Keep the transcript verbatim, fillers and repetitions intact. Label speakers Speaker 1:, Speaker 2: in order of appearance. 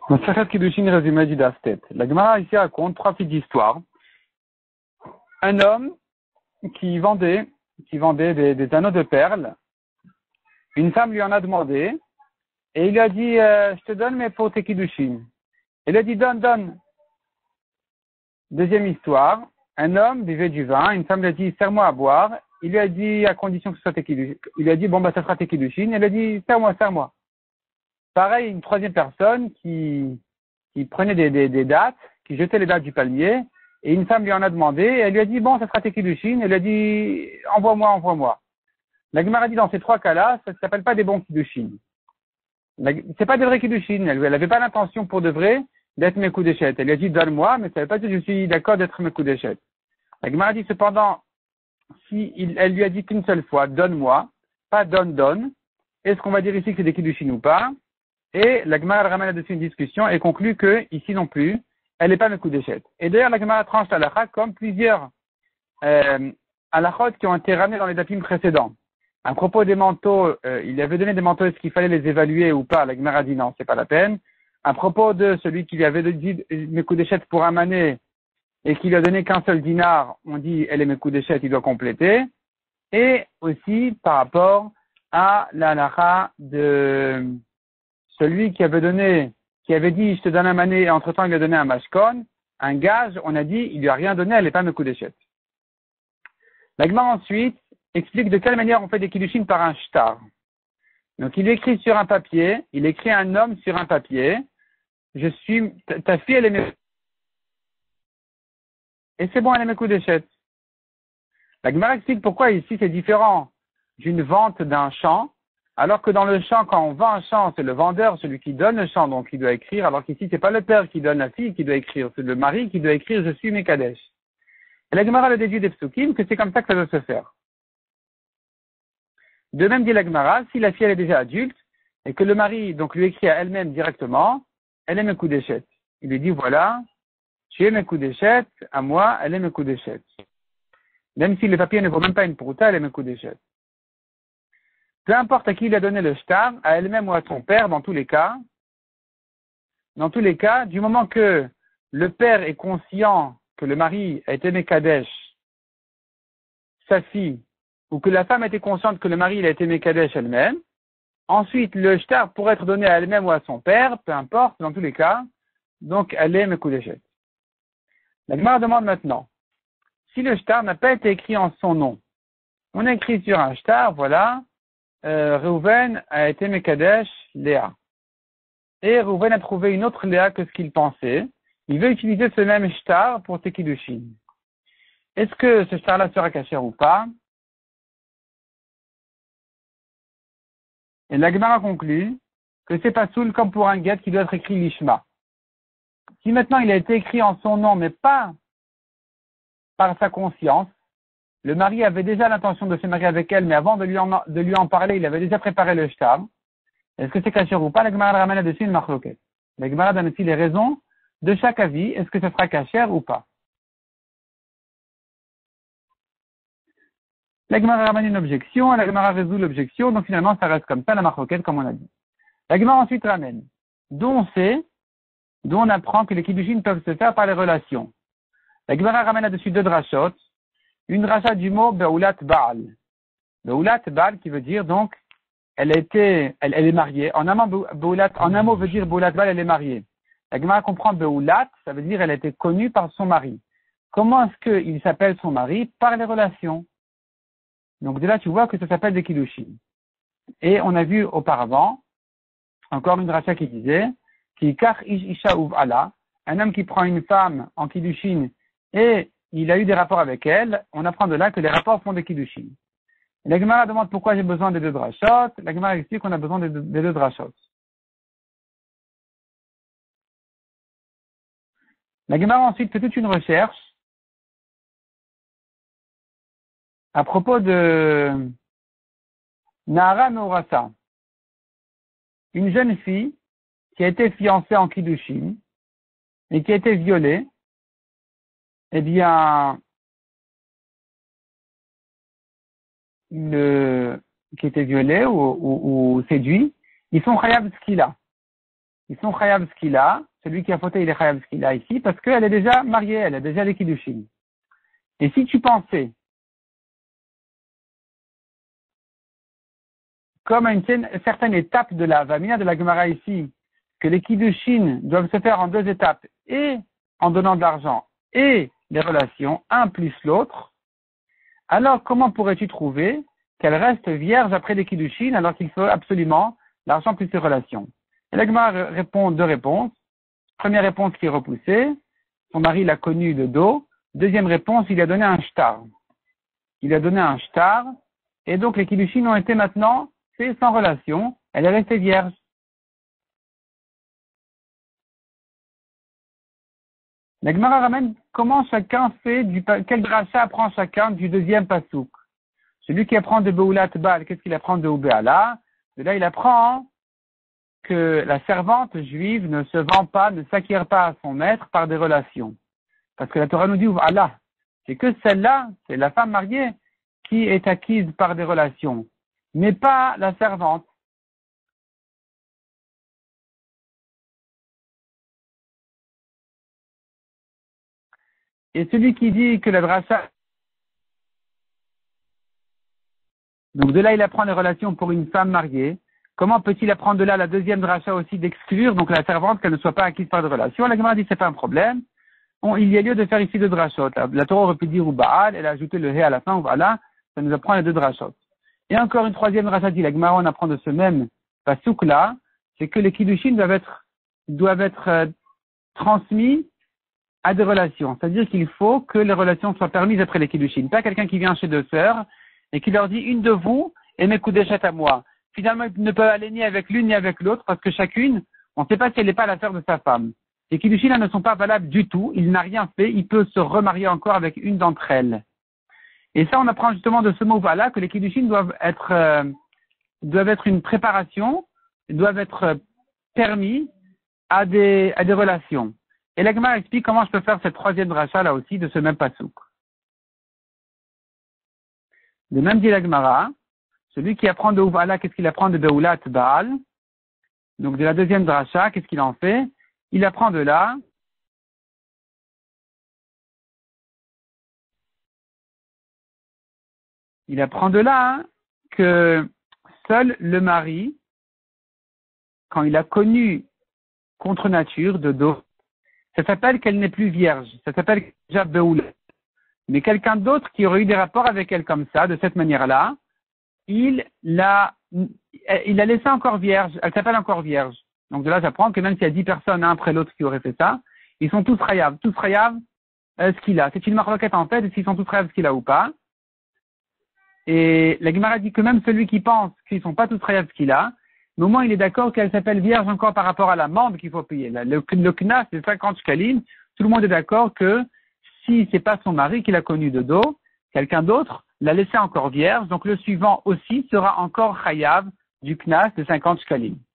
Speaker 1: Masachet Kiddushin résumé du Dastet. La Gemara ici raconte trois petites histoires. Un homme qui vendait, qui vendait des, des anneaux de perles. Une femme lui en a demandé et il lui a dit euh, je te donne mais pour tes Kiddushin. Il lui a dit donne, donne. Deuxième histoire. Un homme buvait du vin. Une femme lui a dit serre-moi à boire. Il lui a dit à condition que ce soit tes Kiddushin. Il lui a dit bon bah ça sera tes Kiddushin. Elle a dit serre-moi, serre-moi. Pareil, une troisième personne qui, qui prenait des, des, des dattes, qui jetait les dattes du palmier, et une femme lui en a demandé, et elle lui a dit, bon, ça sera tes Kiddushin, elle lui a dit, envoie-moi, envoie-moi. La Gemara dit, dans ces trois cas-là, ça ne s'appelle pas des bons Kiddushin. C'est pas des vrais Kiddushin, elle n'avait pas l'intention pour de vrai d'être mes coups d'échette. Elle lui a dit, donne-moi, mais ça ne veut pas dire que je suis d'accord d'être mes coups d'échette. La Gemara dit, cependant, si il, elle lui a dit qu'une seule fois, donne-moi, pas donne, donne, est-ce qu'on va dire ici que c'est des Kiddushin ou pas? Et la Gemara ramène là-dessus une discussion et conclut que, ici non plus, elle n'est pas mes coups d'échette. Et d'ailleurs, la Gemara tranche l'halakha comme plusieurs euh, halakhot qui ont été ramenés dans les dapim précédents. À propos des manteaux, euh, il avait donné des manteaux, est-ce qu'il fallait les évaluer ou pas? La Gemara dit non, c'est pas la peine. À propos de celui qui lui avait dit mes coups d'échette pour un mané et qui lui a donné qu'un seul dinar, on dit elle est mes coups d'échette, il doit compléter. Et aussi par rapport à la halakha de celui qui avait donné, qui avait dit, je te donne un mané, et entre-temps, il lui a donné un mashkon, un gage, on a dit, il lui a rien donné, elle n'est pas mes coups d'échette. La Gemara ensuite explique de quelle manière on fait des kiddushin par un shtar. Donc, il écrit sur un papier, il écrit un homme sur un papier, je suis, ta, ta fille, elle est mes, et c'est bon, elle est mes coups d'échette. La Gemara explique pourquoi ici c'est différent d'une vente d'un champ, alors que dans le champ, quand on vend un champ, c'est le vendeur, celui qui donne le champ, donc il doit écrire, alors qu'ici, c'est pas le père qui donne la fille qui doit écrire, c'est le mari qui doit écrire, je suis Mekadesh. Et la Gemara le déduit des psukim que c'est comme ça que ça doit se faire. De même dit la Gemara, si la fille elle est déjà adulte, et que le mari, donc, lui écrit à elle-même directement, elle est mes coups d'échette. Il lui dit, voilà, tu es mes coups d'échette, à moi, elle est mes coups d'échette. Même si le papier ne vaut même pas une prouta, elle est mes coups d'échette. Peu importe à qui il a donné le shtar, à elle-même ou à son père, dans tous les cas, dans tous les cas, du moment que le père est conscient que le mari a été Mekadesh, sa fille, ou que la femme était consciente que le mari il a été Mekadesh elle-même, ensuite le shtar pourrait être donné à elle-même ou à son père, peu importe, dans tous les cas, donc elle est Mekudeshet. La Gemara demande maintenant, si le shtar n'a pas été écrit en son nom, on a écrit sur un shtar, voilà, Euh, Reuven a été Mekadesh Léa. Et Reuven a trouvé une autre Léa que ce qu'il pensait. Il veut utiliser ce même shtar pour ses Kiddushin. Est-ce que ce shtar-là sera caché ou pas? Et la Gemara conclut que c'est pas soul comme pour un guet qui doit être écrit l'ishma. Si maintenant il a été écrit en son nom, mais pas par sa conscience, le mari avait déjà l'intention de se marier avec elle, mais avant de lui en, de lui en parler, il avait déjà préparé le shtar. Est-ce que c'est caché ou pas? La Gemara ramène là-dessus une marloquette. La Gemara donne aussi les raisons de chaque avis. Est-ce que ce sera caché ou pas? La Gemara ramène une objection, la Gemara résout l'objection, donc finalement ça reste comme ça, la marloquette, comme on a dit. La Gemara ensuite ramène, d'où on sait, d'où on apprend que les kiddushin peuvent se faire par les relations. La Gemara ramène là-dessus deux drachot. Une dracha du mot Beulat Baal. Beulat Baal qui veut dire donc, elle a été, elle, elle est mariée. En un mot, Beulat, en un mot veut dire Beulat Baal, elle est mariée. La Gemara comprend Beulat, ça veut dire elle a été connue par son mari. Comment est-ce qu'il s'appelle son mari? Par les relations. Donc de là tu vois que ça s'appelle des kiddushin. Et on a vu auparavant, encore une dracha qui disait, qui kach ish isha uv'ala, un homme qui prend une femme en kiddushin et il a eu des rapports avec elle, on apprend de là que les rapports font des kiddushin. La Gemara demande pourquoi j'ai besoin des deux drachot. La Gemara explique qu'on a besoin des deux, des deux drachot. La Gemara ensuite fait toute une recherche à propos de Nahara Meorasa, une jeune fille qui a été fiancée en kiddushin et qui a été violée. Eh bien, le, qui était violé ou, ou, ou séduit, ils sont chayav skila. ils sont chayav ce qu'il a, celui qui a fauté, il est chayav ce qu'il a ici, parce qu'elle est déjà mariée, elle a déjà les kiddushin. Et si tu pensais, comme à une certaine étape de la Vamina de la Gemara ici, que les kiddushin doivent se faire en deux étapes, et en donnant de l'argent, et les relations, un plus l'autre, alors comment pourrais-tu trouver qu'elle reste vierge après les kiddushin, alors qu'il faut absolument l'argent plus les relations? Et la Gemara répond deux réponses. Première réponse qui est repoussée, son mari l'a connue de dos. Deuxième réponse, il a donné un shtar. Il a donné un shtar, et donc les kiddushin ont été maintenant faits sans relation, elle est restée vierge. La Gemara ramène comment chacun fait, du, quel dracha apprend chacun du deuxième pasouk. Celui qui apprend de Beulat Baal, qu'est-ce qu'il apprend de Ubéala? De là, il apprend que la servante juive ne se vend pas, ne s'acquiert pas à son maître par des relations. Parce que la Torah nous dit, Allah, c'est que celle-là, c'est la femme mariée qui est acquise par des relations, mais pas la servante. Et celui qui dit que la dracha, donc de là il apprend les relations pour une femme mariée, comment peut-il apprendre de là la deuxième dracha aussi d'exclure, donc la servante, qu'elle ne soit pas acquise par des relations? La Gemara dit c'est pas un problème. Bon, il y a lieu de faire ici deux drachot. La, la Torah aurait pu dire ou Baal, elle a ajouté le hé à la fin, voilà, ça nous apprend les deux drachot. Et encore une troisième dracha dit, la Gemara on apprend de ce même pasouk là, c'est que les kiddushin doivent être, doivent être euh, transmis à des relations. C'est-à-dire qu'il faut que les relations soient permises après les kiddushin. Pas quelqu'un qui vient chez deux sœurs et qui leur dit une de vous et mes coudéchettes à moi. Finalement, ils ne peuvent aller ni avec l'une ni avec l'autre parce que chacune, on ne sait pas si elle n'est pas la sœur de sa femme. Les kiddushin ne sont pas valables du tout. Il n'a rien fait. Il peut se remarier encore avec une d'entre elles. Et ça, on apprend justement de ce mot-là que les kiddushin doivent être, euh, doivent être une préparation, doivent être permis à des, à des relations. Et la Gemara explique comment je peux faire cette troisième dracha là aussi de ce même pasouk. De même dit la Gemara, celui qui apprend de Uvala, qu'est-ce qu'il apprend de Beulat Baal? Donc de la deuxième dracha, qu'est-ce qu'il en fait? Il apprend de là il apprend de là hein, que seul le mari, quand il a connu contre nature de dos, ça s'appelle qu'elle n'est plus vierge, ça s'appelle déjà Beoula. Mais quelqu'un d'autre qui aurait eu des rapports avec elle comme ça, de cette manière-là, il l'a, il l'a laissé encore vierge, elle s'appelle encore vierge. Donc de là, j'apprends que même s'il y a dix personnes, un après l'autre, qui auraient fait ça, ils sont tous rayav, tous rayav, euh, ce qu'il a. C'est une marloquette en fait, s'ils sont tous rayav ce qu'il a ou pas. Et la Gemara dit que même celui qui pense qu'ils sont pas tous rayav ce qu'il a, mais au moins il est d'accord qu'elle s'appelle vierge encore par rapport à l'amende qu'il faut payer. Le, le, le knas, c'est cinquante shkalim. Tout le monde est d'accord que si c'est pas son mari qu'il a connu de dos, quelqu'un d'autre l'a laissé encore vierge, donc le suivant aussi sera encore chayav du knas de cinquante shkalim.